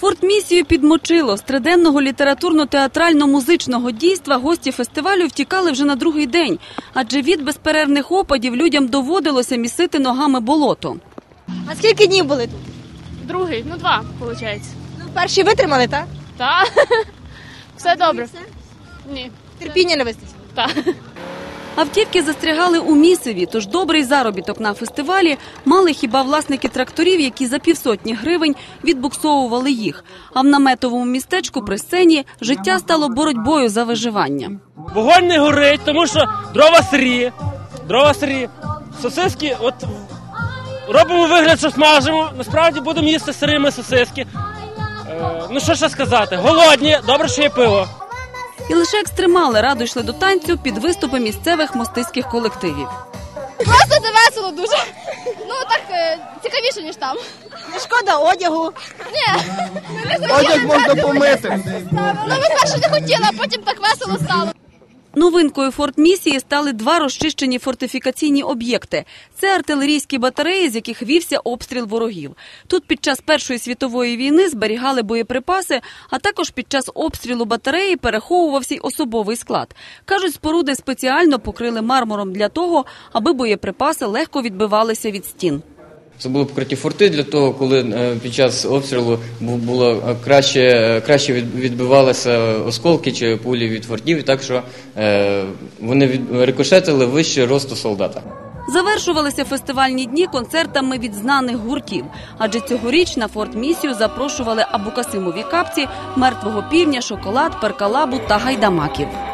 Форт-місію підмочило. З триденного літературно-театрально-музичного дійства гості фестивалю втікали вже на другий день. Адже від безперервних опадів людям доводилося місити ногами болото. А скільки днів були тут? Другий, 2, виходить. Перші витримали, так? Так. Все добре. Ні. Терпіння не вистачило? Так. Автівки застрягали у місиві, тож добрий заробіток на фестивалі мали хіба власники тракторів, які за 500 гривень відбуксовували їх. А в наметовому містечку при сцені життя стало боротьбою за виживання. Вогонь не горить, тому що дрова сирі. Сосиски, от робимо вигляд, що смажимо, насправді будемо їсти сирими сосиски. Ну що ще сказати, голодні, добре, що є пиво. І лише екстремали радо йшли до танцю під виступи місцевих мостиських колективів. Просто це весело дуже. Ну так цікавіше, ніж там. Не шкода одягу. Ні. Одяг можна помити. Ну ми спершу не хотіли, а потім так весело стало. Новинкою форт-місії стали 2 розчищені фортифікаційні об'єкти. Це артилерійські батареї, з яких вівся обстріл ворогів. Тут під час Першої світової війни зберігали боєприпаси, а також під час обстрілу батареї переховувався й особовий склад. Кажуть, споруди спеціально покрили мармуром для того, аби боєприпаси легко відбивалися від стін. Це були покриті форти для того, коли під час обстрілу було краще відбивалися осколки чи пулі від фортів, так що вони рикошетили вище росту солдата. Завершувалися фестивальні дні концертами від знаних гуртів. Адже цьогоріч на форт-місію запрошували Абукасимові капці, Мертвого півня, Шоколад, Перкалабу та Гайдамаків.